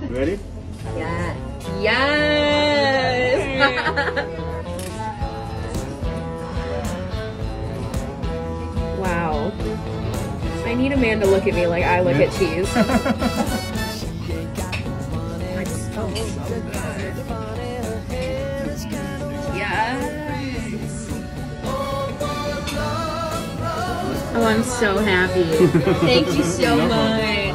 Ready? Yeah. Yes! Wow. I need a man to look at me like I look at cheese. Oh, I'm so happy. Thank you so much.